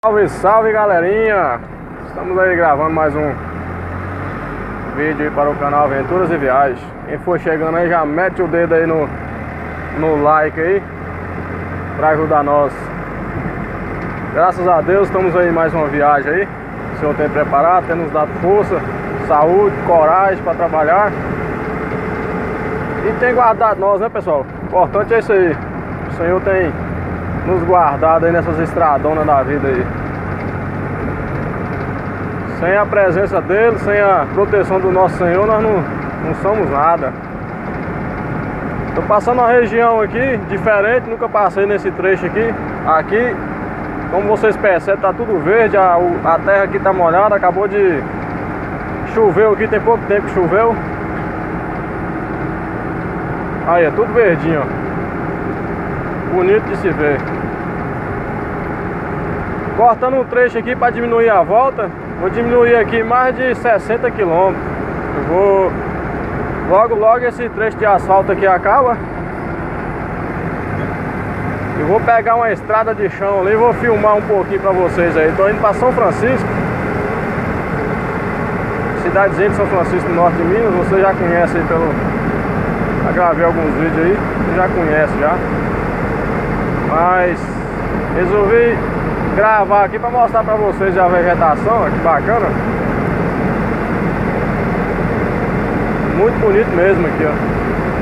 Salve, salve galerinha! Estamos aí gravando mais um vídeo aí para o canal Aventuras e Viagens. Quem for chegando aí já mete o dedo aí no like aí para ajudar nós. Graças a Deus estamos aí em mais uma viagem aí. O Senhor tem preparado, tem nos dado força, saúde, coragem para trabalhar. E tem guardado nós, né, pessoal? O importante é isso aí. O Senhor tem nos guardado aí nessas estradonas da vida aí. Sem a presença dele, sem a proteção do nosso Senhor, nós não somos nada. Tô passando uma região aqui diferente, nunca passei nesse trecho aqui. Aqui, como vocês percebem, tá tudo verde, a terra aqui tá molhada, acabou de chover aqui, tem pouco tempo que choveu. Aí, é tudo verdinho, ó. Bonito de se ver. Cortando um trecho aqui para diminuir a volta. Vou diminuir aqui mais de 60 km. Eu vou... Logo esse trecho de asfalto aqui acaba. Eu vou pegar uma estrada de chão ali e vou filmar um pouquinho para vocês aí. Tô indo para São Francisco, cidadezinha de São Francisco, no norte de Minas. Você já conhece aí pelo... Já gravei alguns vídeos aí, você já conhece já. Mas resolvi gravar aqui para mostrar para vocês a vegetação, ó, que bacana. Muito bonito mesmo aqui, ó.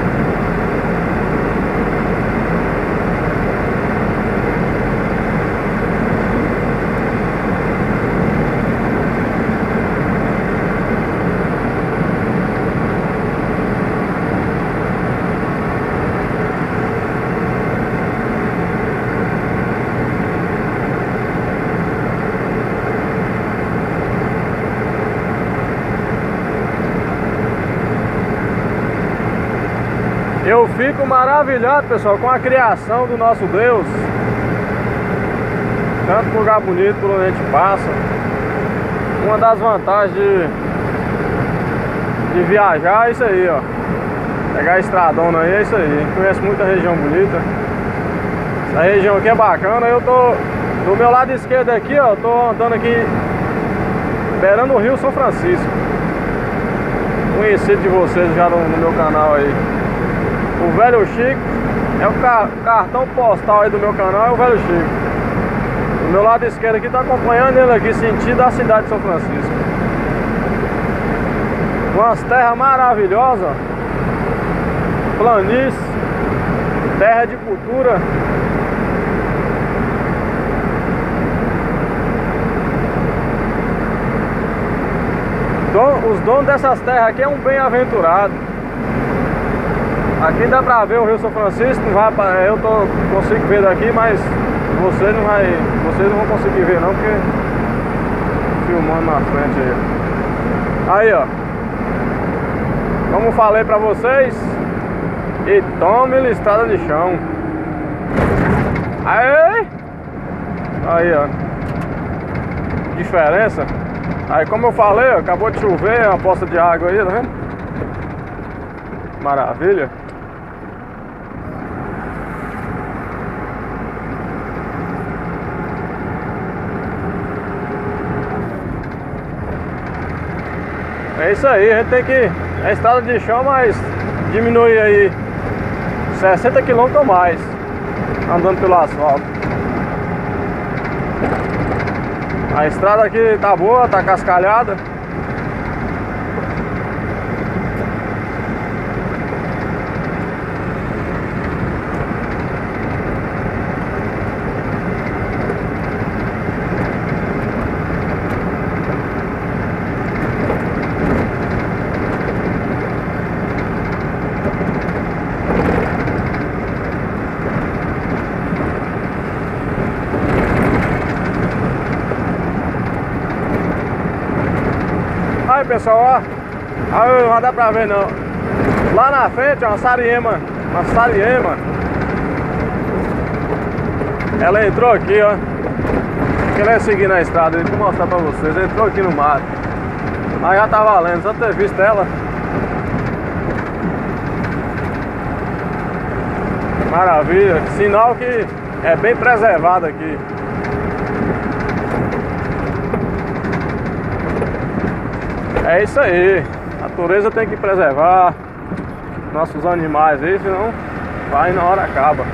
Eu fico maravilhado, pessoal, com a criação do nosso Deus. Tanto lugar bonito por onde a gente passa. Uma das vantagens de viajar é isso aí, ó. Pegar a estradona aí, é isso aí. A gente conhece muita região bonita. Essa região aqui é bacana. Eu tô do meu lado esquerdo aqui, ó. Tô andando aqui beirando o Rio São Francisco. Conhecido de vocês já no meu canal aí. O Velho Chico é o cartão postal aí do meu canal, é o Velho Chico. Do meu lado esquerdo aqui, tá acompanhando ele aqui, sentido da cidade de São Francisco. Umas terras maravilhosas, planície, terra de cultura. Os donos dessas terras aqui é um bem-aventurado. Aqui dá pra ver o Rio São Francisco, não vai, consigo ver daqui, mas vocês não vão conseguir ver não, porque filmando na frente aí. Aí, ó. Como falei pra vocês, e tome estrada de chão. Aí! Aí, ó. Diferença. Aí, como eu falei, ó, acabou de chover, uma poça de água aí, tá vendo? Maravilha. É isso aí, a gente tem que... É estrada de chão, mas diminui aí 60 km ou mais andando pelo asfalto. A estrada aqui tá boa, tá cascalhada. Aí, pessoal, ó, aí não vai dar pra ver não. Lá na frente, ó, uma sariema. Ela entrou aqui, ó. Ela ia seguir na estrada, deixa eu mostrar pra vocês. Ela entrou aqui no mato. Mas já tá valendo, só ter visto ela. Maravilha, sinal que é bem preservado aqui. É isso aí. A natureza tem que preservar nossos animais aí, senão vai na hora acaba.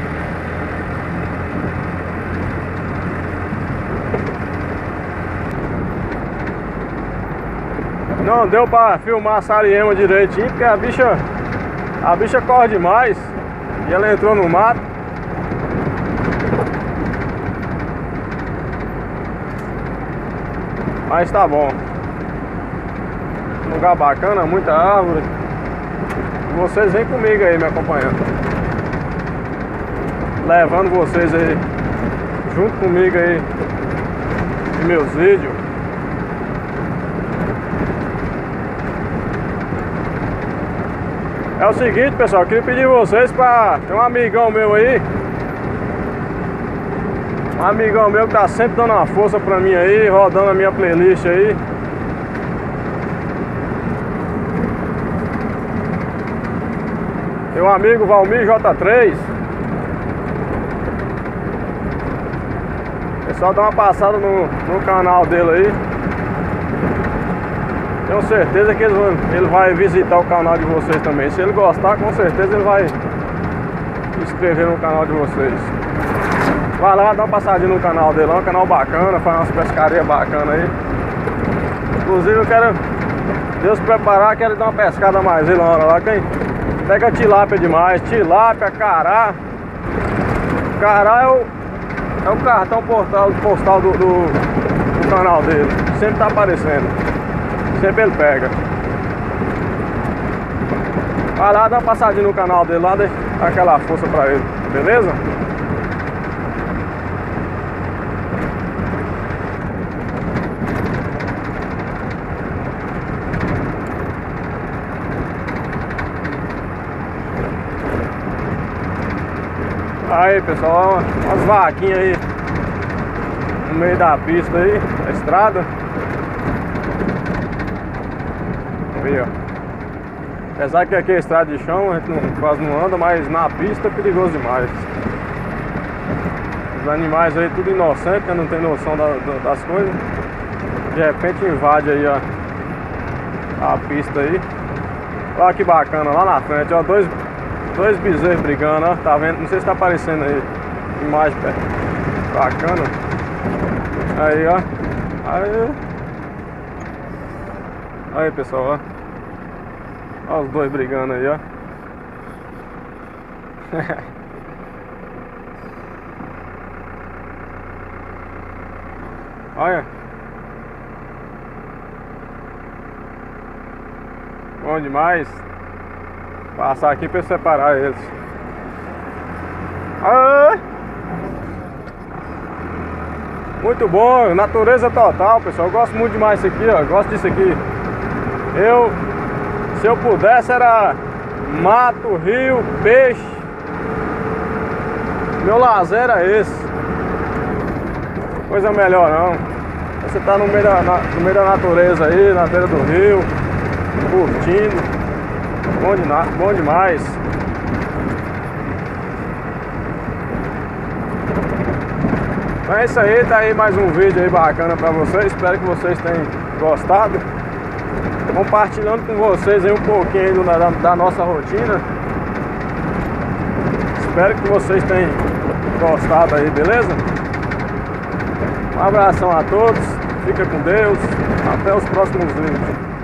Não deu pra filmar a Sariema direitinho, porque a bicha corre demais. E ela entrou no mato. Mas tá bom. Lugar bacana, muita árvore. Vocês vêm comigo aí me acompanhando, levando vocês aí junto comigo aí em meus vídeos. É o seguinte, pessoal, eu queria pedir vocês pra... Tem um amigão meu aí, um amigão meu que tá sempre dando uma força pra mim aí, rodando a minha playlist aí. Meu amigo Valmir J3. Pessoal, dá uma passada no canal dele aí. Tenho certeza que ele vai visitar o canal de vocês também. Se ele gostar, com certeza ele vai se inscrever no canal de vocês. Vai lá, dá uma passadinha no canal dele, é um canal bacana, faz umas pescarias bacanas aí. Inclusive eu quero, Deus preparar, quero dar uma pescada mais aí na hora lá. Quem pega tilápia demais, tilápia, cará. Cará é o cartão postal do canal dele. Sempre tá aparecendo. Sempre ele pega. Vai lá, dá uma passadinha no canal dele lá, dá aquela força pra ele, beleza? Aí, pessoal, umas vaquinhas aí no meio da pista aí, da estrada. Aí, ó. Apesar que aqui é estrada de chão, a gente quase não anda, mas na pista é perigoso demais. Os animais aí tudo inocente, né? Não tem noção das coisas. De repente invade aí a pista aí. Olha que bacana, lá na frente, ó, dois bezerros brigando, ó, tá vendo? Não sei se tá aparecendo aí, imagem bacana. Aí, ó. Aí, pessoal, ó. Olha os dois brigando aí, ó. Olha. Bom demais. Passar aqui para separar eles. Ah! Muito bom, natureza total, pessoal. Eu gosto muito demais disso aqui, ó. Gosto disso aqui. Se eu pudesse, era mato, rio, peixe. Meu lazer era esse. Coisa melhor não. Você tá no meio da natureza aí, na beira do rio, curtindo. Bom demais. Então é isso aí, tá aí mais um vídeo aí bacana pra vocês. Espero que vocês tenham gostado. Compartilhando com vocês aí um pouquinho da nossa rotina. Espero que vocês tenham gostado aí, beleza? Um abração a todos, fica com Deus, até os próximos vídeos.